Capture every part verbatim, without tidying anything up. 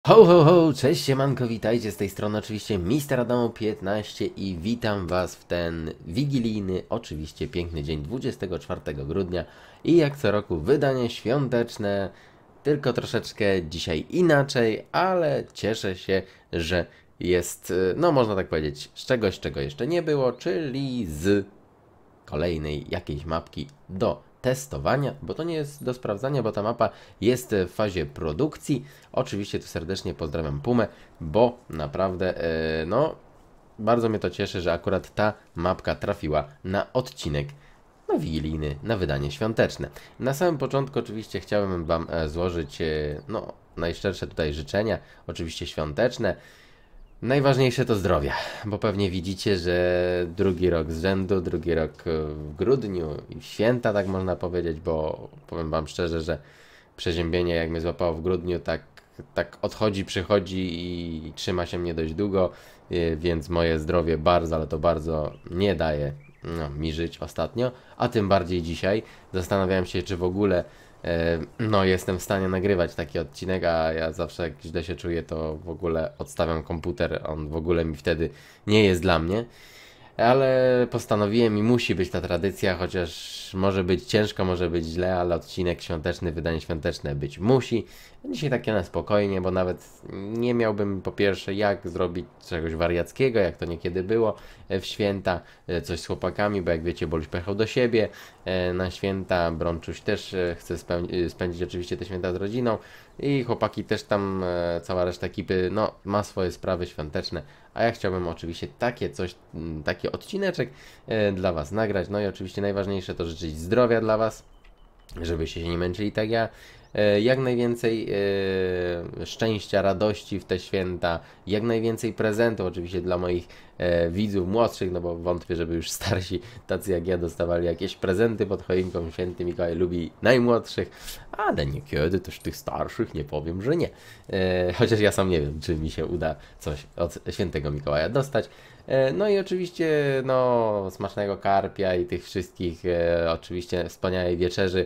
Ho, ho, ho, cześć siemanko, witajcie z tej strony oczywiście mister Adamo piętnaście i witam was w ten wigilijny, oczywiście piękny dzień dwudziestego czwartego grudnia i jak co roku wydanie świąteczne, tylko troszeczkę dzisiaj inaczej, ale cieszę się, że jest, no można tak powiedzieć, z czegoś, czego jeszcze nie było, czyli z kolejnej jakiejś mapki do testowania, bo to nie jest do sprawdzania, bo ta mapa jest w fazie produkcji. Oczywiście tu serdecznie pozdrawiam Pumę, bo naprawdę, e, no, bardzo mnie to cieszy, że akurat ta mapka trafiła na odcinek no, wigilijny, na wydanie świąteczne. Na samym początku oczywiście chciałem Wam e, złożyć, e, no, najszczersze tutaj życzenia, oczywiście świąteczne. Najważniejsze to zdrowie, bo pewnie widzicie, że drugi rok z rzędu, drugi rok w grudniu i w święta, tak można powiedzieć, bo powiem wam szczerze, że przeziębienie jak mnie złapało w grudniu, tak, tak odchodzi, przychodzi i trzyma się mnie dość długo, więc moje zdrowie bardzo, ale to bardzo nie daje no, mi żyć ostatnio, a tym bardziej dzisiaj. Zastanawiałem się, czy w ogóle no jestem w stanie nagrywać taki odcinek, a ja zawsze jak źle się czuję, to w ogóle odstawiam komputer, on w ogóle mi wtedy nie jest dla mnie. Ale postanowiłem i musi być ta tradycja, chociaż może być ciężko, może być źle, ale odcinek świąteczny, wydanie świąteczne być musi. Dzisiaj takie na spokojnie, bo nawet nie miałbym po pierwsze jak zrobić czegoś wariackiego, jak to niekiedy było w święta, coś z chłopakami, bo jak wiecie, Boluś pojechał do siebie na święta, Brączuś też chce spędzić oczywiście te święta z rodziną i chłopaki też tam, cała reszta ekipy, no ma swoje sprawy świąteczne, a ja chciałbym oczywiście takie coś, taki odcineczek dla was nagrać, no i oczywiście najważniejsze to życzyć zdrowia dla was, żebyście się nie męczyli tak ja, jak najwięcej e, szczęścia, radości w te święta, jak najwięcej prezentów oczywiście dla moich e, widzów młodszych, no bo wątpię, żeby już starsi, tacy jak ja, dostawali jakieś prezenty pod choinką. Święty Mikołaj lubi najmłodszych, ale niekiedy też tych starszych, nie powiem, że nie. E, chociaż ja sam nie wiem, czy mi się uda coś od Świętego Mikołaja dostać. E, no i oczywiście, no, smacznego karpia i tych wszystkich, e, oczywiście wspaniałej wieczerzy,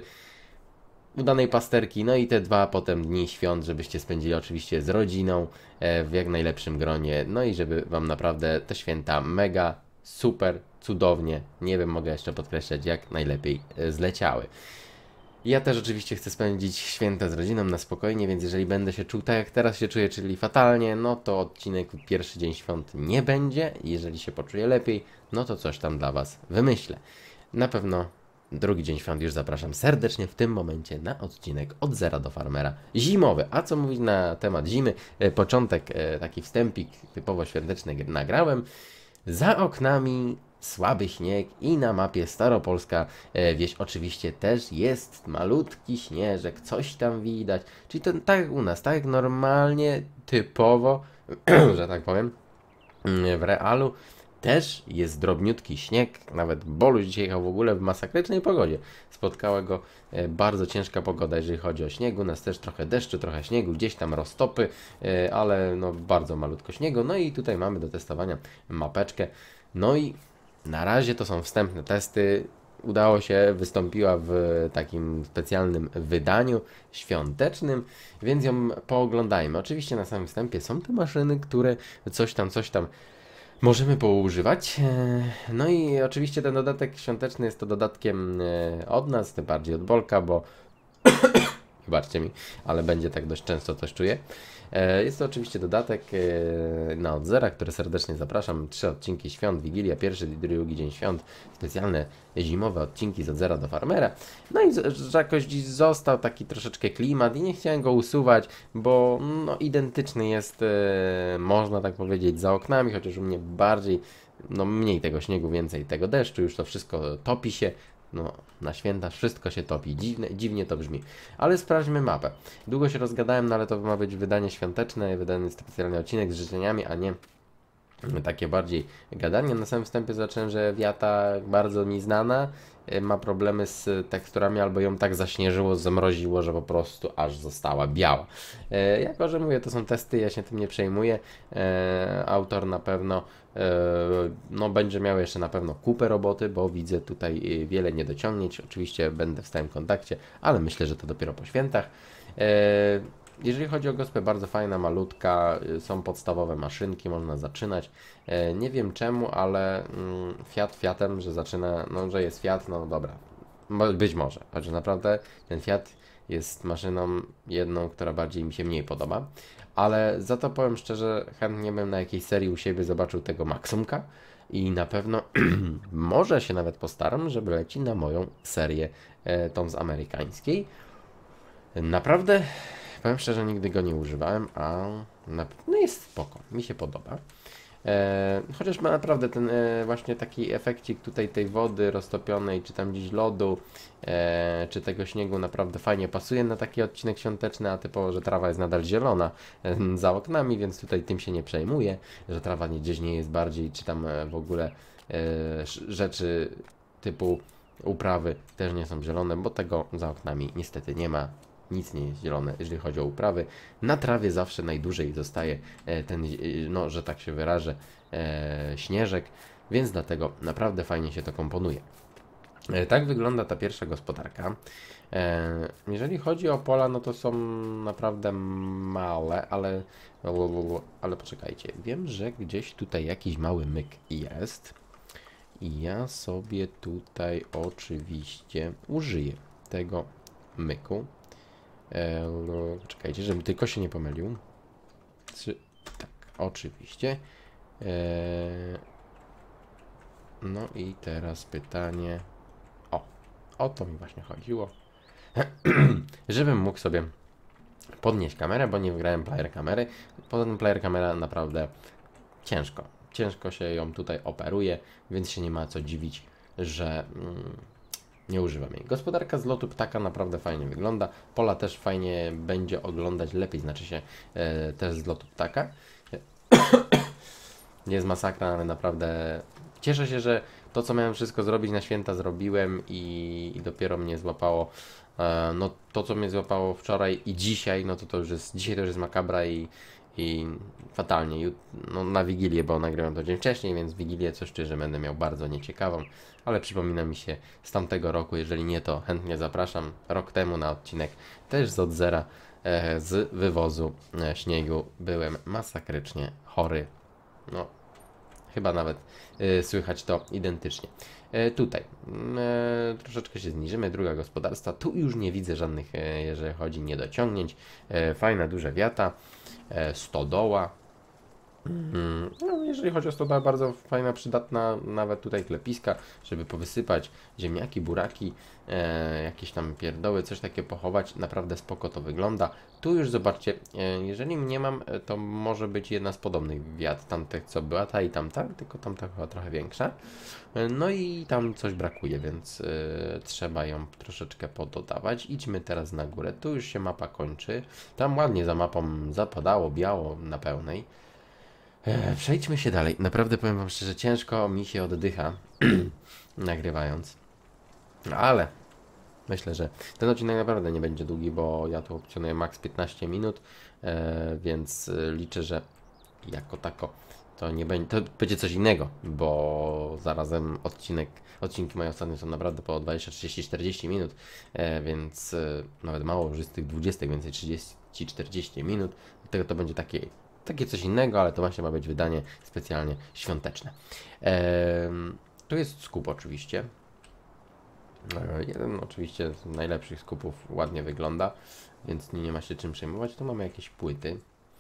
udanej pasterki, no i te dwa potem dni świąt, żebyście spędzili oczywiście z rodziną e, w jak najlepszym gronie, no i żeby wam naprawdę te święta mega, super, cudownie, nie wiem, mogę jeszcze podkreślać, jak najlepiej e, zleciały. Ja też oczywiście chcę spędzić święta z rodziną na spokojnie, więc jeżeli będę się czuł tak jak teraz się czuję, czyli fatalnie, no to odcinek w pierwszy dzień świąt nie będzie. Jeżeli się poczuję lepiej, no to coś tam dla was wymyślę. Na pewno drugi dzień świąt już zapraszam serdecznie w tym momencie na odcinek Od Zera do Farmera zimowy. A co mówić na temat zimy? E, początek, e, taki wstępik typowo świąteczny nagrałem. Za oknami słaby śnieg i na mapie Staropolska e, wieś oczywiście też jest malutki śnieżek, coś tam widać. Czyli to tak jak u nas, tak jak normalnie, typowo, że tak powiem, w realu. Też jest drobniutki śnieg, nawet Boluś dzisiaj jechał w ogóle w masakrycznej pogodzie. Spotkała go e, bardzo ciężka pogoda, jeżeli chodzi o śnieg. U nas też trochę deszczu, trochę śniegu, gdzieś tam roztopy, e, ale no bardzo malutko śniegu. No i tutaj mamy do testowania mapeczkę. No i na razie to są wstępne testy. Udało się, wystąpiła w takim specjalnym wydaniu świątecznym, więc ją pooglądajmy. Oczywiście na samym wstępie są te maszyny, które coś tam, coś tam możemy poużywać. No i oczywiście ten dodatek świąteczny jest to dodatkiem od nas, tym bardziej od Bolka, bo wybaczcie mi, ale będzie tak dość często, coś czuję. Jest to oczywiście dodatek na Od Zera, który serdecznie zapraszam. Trzy odcinki świąt, Wigilia, pierwszy i drugi dzień świąt, specjalne zimowe odcinki z Od Zera do Farmera. No i jakoś został taki troszeczkę klimat i nie chciałem go usuwać, bo no, identyczny jest, można tak powiedzieć, za oknami, chociaż u mnie bardziej, no mniej tego śniegu, więcej tego deszczu, już to wszystko topi się. No, na święta wszystko się topi. Dziwne, dziwnie to brzmi. Ale sprawdźmy mapę. Długo się rozgadałem, no ale to ma być wydanie świąteczne, wydany specjalny odcinek z życzeniami, a nie takie bardziej gadanie. Na samym wstępie zacząłem, że wiata bardzo mi znana, ma problemy z teksturami, albo ją tak zaśnieżyło, zamroziło, że po prostu aż została biała. E, jako, że mówię, to są testy, ja się tym nie przejmuję. E, autor na pewno no będzie miał jeszcze na pewno kupę roboty, bo widzę tutaj wiele niedociągnięć. Oczywiście będę w stałym kontakcie, ale myślę, że to dopiero po świętach. jeżeli chodzi o gospę, bardzo fajna, malutka, y, są podstawowe maszynki, można zaczynać. E, nie wiem czemu, ale mm, Fiat Fiatem, że zaczyna, no że jest Fiat, no dobra, Mo- być może, chociaż naprawdę ten Fiat jest maszyną jedną, która bardziej mi się mniej podoba, ale za to powiem szczerze, chętnie bym na jakiejś serii u siebie zobaczył tego Maxumka i na pewno może się nawet postaram, żeby leci na moją serię, e, tą z amerykańskiej. Naprawdę, powiem szczerze, nigdy go nie używałem, a na pewno jest spoko, mi się podoba. E, chociaż ma naprawdę ten e, właśnie taki efekcik tutaj tej wody roztopionej, czy tam gdzieś lodu, e, czy tego śniegu naprawdę fajnie pasuje na taki odcinek świąteczny, a typowo, że trawa jest nadal zielona e, za oknami, więc tutaj tym się nie przejmuję, że trawa nie, gdzieś nie jest bardziej, czy tam e, w ogóle e, sz- rzeczy typu uprawy też nie są zielone, bo tego za oknami niestety nie ma. Nic nie jest zielone, jeżeli chodzi o uprawy. Na trawie zawsze najdłużej zostaje e, ten, e, no, że tak się wyrażę, e, śnieżek, więc dlatego naprawdę fajnie się to komponuje. E, tak wygląda ta pierwsza gospodarka. E, jeżeli chodzi o pola, no to są naprawdę małe, ale, ale poczekajcie, wiem, że gdzieś tutaj jakiś mały myk jest i ja sobie tutaj oczywiście użyję tego myku. E, no, czekajcie, żebym tylko się nie pomylił. Czy, tak, oczywiście. E, no i teraz pytanie. O, o to mi właśnie chodziło. Żebym mógł sobie podnieść kamerę, bo nie wygrałem player kamery. Poza tym player kamera naprawdę ciężko. Ciężko się ją tutaj operuje, więc się nie ma co dziwić, że mm, nie używam jej. Gospodarka z lotu ptaka naprawdę fajnie wygląda. Pola też fajnie będzie oglądać, lepiej znaczy się e, też z lotu ptaka. Nie jest masakra, ale naprawdę cieszę się, że to, co miałem wszystko zrobić na święta, zrobiłem i, i dopiero mnie złapało. E, no to, co mnie złapało wczoraj i dzisiaj, no to to już jest, dzisiaj to już jest makabra i, i fatalnie. Jut- No, na Wigilię, bo nagrywam to dzień wcześniej, więc Wigilię coś szczerze będę miał bardzo nieciekawą, ale przypomina mi się z tamtego roku, jeżeli nie, to chętnie zapraszam. Rok temu na odcinek też z od zera e, z wywozu e, śniegu byłem masakrycznie chory. No, chyba nawet y, słychać to identycznie. E, tutaj mm, e, troszeczkę się zniżymy, druga gospodarstwa. Tu już nie widzę żadnych, e, jeżeli chodzi niedociągnięć. E, fajna, duża wiata, e, stodoła. Mm, no, jeżeli chodzi o stodołę, bardzo fajna, przydatna, nawet tutaj klepiska, żeby powysypać ziemniaki, buraki, e, jakieś tam pierdoły, coś takiego pochować. Naprawdę spoko to wygląda. Tu już zobaczcie, e, jeżeli nie mam, e, to może być jedna z podobnych wiat, tamtych co była, ta i tamta, tylko tamta chyba trochę większa. E, no i tam coś brakuje, więc e, trzeba ją troszeczkę pododawać. Idźmy teraz na górę, tu już się mapa kończy. Tam ładnie za mapą zapadało, biało na pełnej. E, Przejdźmy się dalej. Naprawdę powiem wam szczerze, ciężko mi się oddycha nagrywając. Ale myślę, że ten odcinek naprawdę nie będzie długi, bo ja tu opcjonuję max piętnaście minut, e, więc e, liczę, że jako tako to nie będzie, to będzie coś innego, bo zarazem odcinek, odcinki moje ostatnie są naprawdę po dwadzieścia, trzydzieści, czterdzieści minut, e, więc e, nawet mało już z tych dwudziestu, więcej trzydzieści, czterdzieści minut, dlatego to będzie takie, takie coś innego, ale to właśnie ma być wydanie specjalnie świąteczne. E, tu jest skup oczywiście. E, Jeden oczywiście z najlepszych skupów, ładnie wygląda, więc nie, nie ma się czym przejmować. Tu mamy jakieś płyty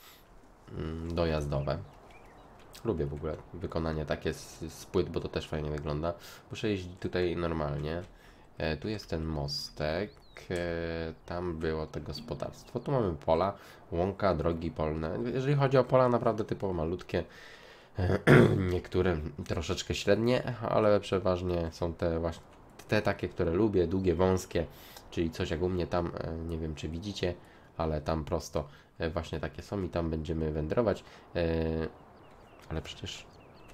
mm, dojazdowe. Lubię w ogóle wykonanie takie z, z płyt, bo to też fajnie wygląda. Muszę jeździć tutaj normalnie. E, tu jest ten mostek. E, tam było to gospodarstwo. Tu mamy pola, łąka, drogi polne. Jeżeli chodzi o pola, naprawdę typowo malutkie. Niektóre troszeczkę średnie, ale przeważnie są te właśnie te takie, które lubię, długie, wąskie, czyli coś jak u mnie tam, e, nie wiem czy widzicie, ale tam prosto e, właśnie takie są i tam będziemy wędrować. E, ale przecież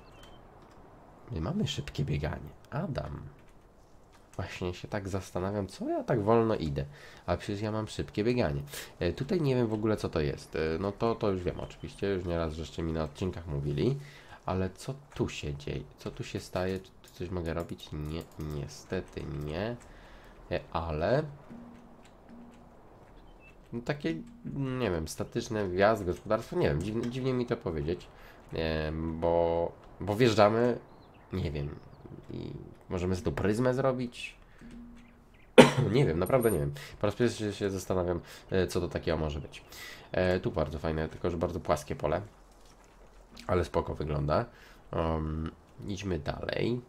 my mamy szybkie bieganie. Adam. Właśnie się tak zastanawiam, co ja tak wolno idę. A przecież ja mam szybkie bieganie. E, tutaj nie wiem w ogóle co to jest. E, no to, to już wiem oczywiście, już nieraz żeście mi na odcinkach mówili. Ale co tu się dzieje? Co tu się staje? Czy tu coś mogę robić? Nie, niestety nie. E, ale... no, takie, nie wiem, statyczne wjazd, gospodarstwo, nie wiem, dziwnie, dziwnie mi to powiedzieć, e, bo, bo wjeżdżamy, nie wiem, i możemy z tą pryzmę zrobić, nie wiem, naprawdę nie wiem. Po raz pierwszy się zastanawiam, e, co to takiego może być. E, tu bardzo fajne, tylko że bardzo płaskie pole, ale spoko wygląda. Um, idźmy dalej.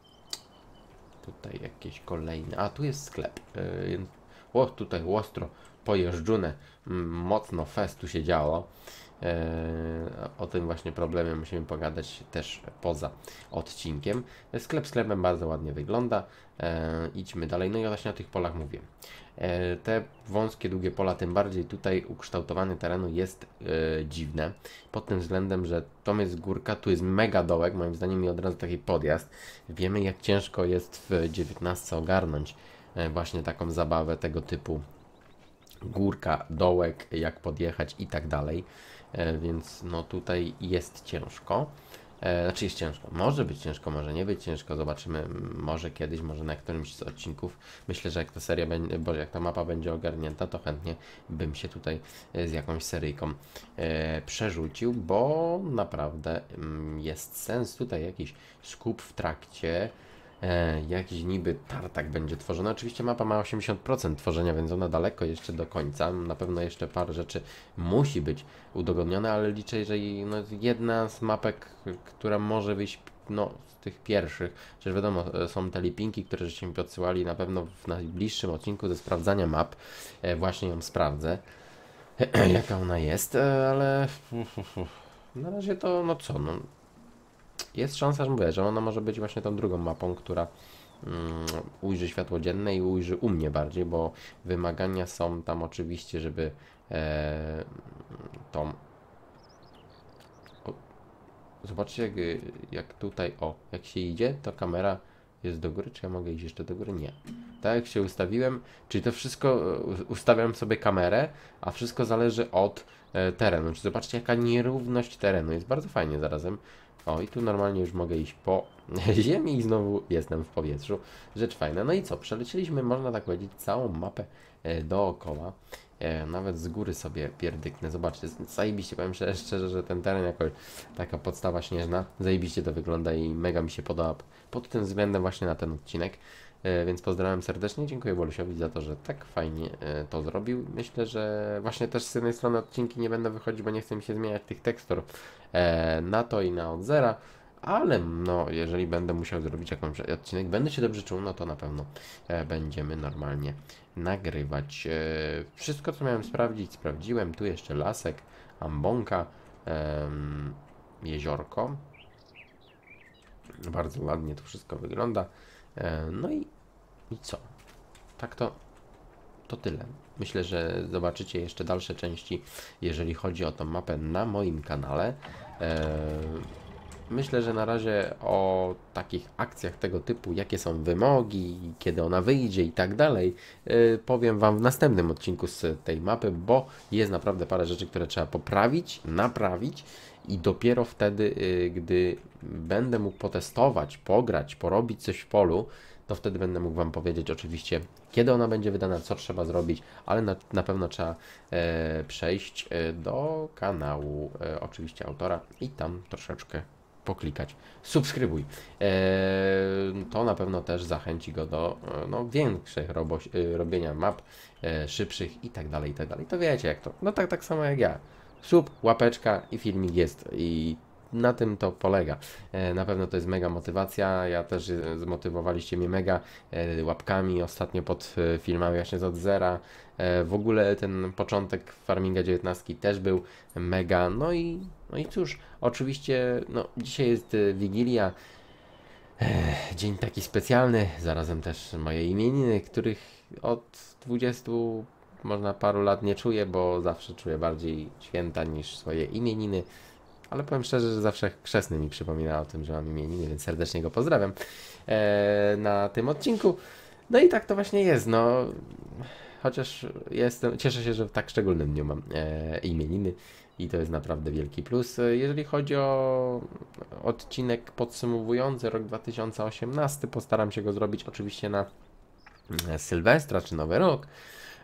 Tutaj jakieś kolejne. A, tu jest sklep. Yy, o, tutaj ostro pojeżdżone. Mm, mocno fest tu się działo. Yy, o tym właśnie problemie musimy pogadać też poza odcinkiem. Sklep sklepem bardzo ładnie wygląda. Yy, idźmy dalej. No i właśnie o tych polach mówię. Yy, te wąskie, długie pola, tym bardziej tutaj ukształtowanie terenu jest yy, dziwne. Pod tym względem, że to jest górka, tu jest mega dołek, moim zdaniem i od razu taki podjazd. Wiemy, jak ciężko jest w dziewiętnastce ogarnąć yy, właśnie taką zabawę tego typu. Górka, dołek, jak podjechać i tak dalej. E, więc no tutaj jest ciężko. E, znaczy jest ciężko. Może być ciężko, może nie być ciężko. Zobaczymy, m, może kiedyś, może na którymś z odcinków. Myślę, że jak ta seria będzie, bo jak ta mapa będzie ogarnięta, to chętnie bym się tutaj e, z jakąś seryjką e, przerzucił, bo naprawdę m, jest sens tutaj jakiś skup w trakcie. E, jakiś niby tartak będzie tworzony. Oczywiście mapa ma osiemdziesiąt procent tworzenia, więc ona daleko jeszcze do końca. Na pewno jeszcze parę rzeczy musi być udogodnione, ale liczę, że i, no, jedna z mapek, która może wyjść no, z tych pierwszych, przecież wiadomo, są te lipinki, które żeście mi podsyłali, na pewno w najbliższym odcinku ze sprawdzania map e, właśnie ją sprawdzę, jaka ona jest, e, ale na razie to no co, no jest szansa, że mówię, że ona może być właśnie tą drugą mapą, która mm, ujrzy światło dzienne i ujrzy u mnie bardziej, bo wymagania są tam oczywiście, żeby e, tą... O, zobaczcie, jak, jak tutaj, o, jak się idzie, to kamera jest do góry, czy ja mogę iść jeszcze do góry? Nie. Tak jak się ustawiłem, czyli to wszystko, e, ustawiam sobie kamerę, a wszystko zależy od e, terenu. Czyli zobaczcie, jaka nierówność terenu. Jest bardzo fajnie zarazem. O, i tu normalnie już mogę iść po ziemi i znowu jestem w powietrzu. Rzecz fajna. No i co? Przelecieliśmy, można tak powiedzieć, całą mapę e, dookoła. E, nawet z góry sobie pierdyknę. Zobaczcie, zajebiście. Powiem szczerze, szczerze, że ten teren jako taka podstawa śnieżna, zajebiście to wygląda i mega mi się podoba pod tym względem właśnie na ten odcinek. E, więc pozdrawiam serdecznie. Dziękuję Bolusiowi za to, że tak fajnie e, to zrobił. Myślę, że właśnie też z jednej strony odcinki nie będę wychodzić, bo nie chcę mi się zmieniać tych tekstur e, na to i na od zera, ale no, jeżeli będę musiał zrobić jakąś odcinek, będę się dobrze czuł, no to na pewno e, będziemy normalnie nagrywać. E, wszystko, co miałem sprawdzić, sprawdziłem. Tu jeszcze lasek, ambonka, e, jeziorko. Bardzo ładnie to wszystko wygląda. E, no i, i co? Tak to, to tyle. Myślę, że zobaczycie jeszcze dalsze części, jeżeli chodzi o tą mapę na moim kanale. E, myślę, że na razie o takich akcjach tego typu, jakie są wymogi, kiedy ona wyjdzie i tak dalej, e, powiem Wam w następnym odcinku z tej mapy, bo jest naprawdę parę rzeczy, które trzeba poprawić, naprawić i dopiero wtedy, y, gdy będę mógł potestować, pograć, porobić coś w polu, to wtedy będę mógł Wam powiedzieć oczywiście, kiedy ona będzie wydana, co trzeba zrobić, ale na, na pewno trzeba e, przejść e, do kanału e, oczywiście autora i tam troszeczkę poklikać. Subskrybuj. E, to na pewno też zachęci go do e, no, większych robo, e, robienia map, e, szybszych i tak dalej, i tak dalej. To wiecie jak to. No tak, tak samo jak ja. Sub, łapeczka i filmik jest i na tym to polega. E, na pewno to jest mega motywacja. Ja też e, zmotywowaliście mnie mega e, łapkami ostatnio pod e, filmami właśnie z od zera. E, w ogóle ten początek Farminga dziewiętnaście też był mega. No i, no i cóż, oczywiście no, dzisiaj jest e, Wigilia. E, dzień taki specjalny, zarazem też moje imieniny, których od dwudziestu można paru lat nie czuję, bo zawsze czuję bardziej święta niż swoje imieniny. Ale powiem szczerze, że zawsze chrzestny mi przypomina o tym, że mam imieniny, więc serdecznie go pozdrawiam e, na tym odcinku. No i tak to właśnie jest, no. Chociaż jestem, cieszę się, że w tak szczególnym dniu mam e, imieniny i to jest naprawdę wielki plus. Jeżeli chodzi o odcinek podsumowujący rok dwa tysiące osiemnasty, postaram się go zrobić oczywiście na Sylwestra czy Nowy Rok.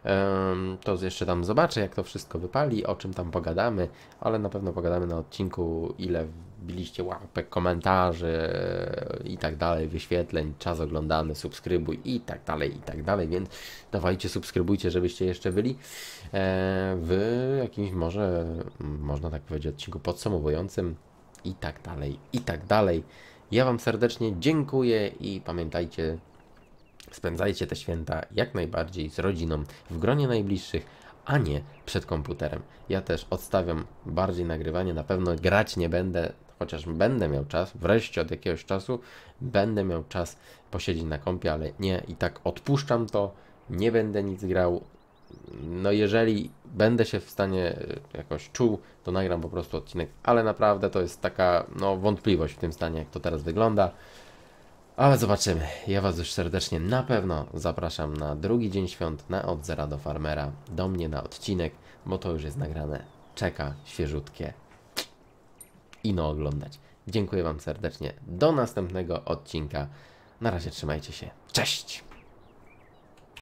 Em, To jeszcze tam zobaczę, jak to wszystko wypali, o czym tam pogadamy, ale na pewno pogadamy na odcinku, ile wbiliście łapek, komentarzy i tak dalej, wyświetleń, czas oglądany, subskrybuj i tak dalej, i tak dalej, więc dawajcie, subskrybujcie, żebyście jeszcze byli e, w jakimś może, można tak powiedzieć, odcinku podsumowującym i tak dalej, i tak dalej. Ja Wam serdecznie dziękuję i pamiętajcie, spędzajcie te święta jak najbardziej z rodziną, w gronie najbliższych, a nie przed komputerem. Ja też odstawiam bardziej nagrywanie, na pewno grać nie będę, chociaż będę miał czas, wreszcie od jakiegoś czasu będę miał czas posiedzieć na kompie, ale nie, i tak odpuszczam to, nie będę nic grał. No jeżeli będę się w stanie jakoś czuł, to nagram po prostu odcinek, ale naprawdę to jest taka no wątpliwość w tym stanie, jak to teraz wygląda. Ale zobaczymy. Ja Was już serdecznie na pewno zapraszam na drugi dzień świąt, na Od Zera do Farmera, do mnie na odcinek, bo to już jest nagrane. Czeka świeżutkie. Ino oglądać. Dziękuję Wam serdecznie. Do następnego odcinka. Na razie trzymajcie się. Cześć!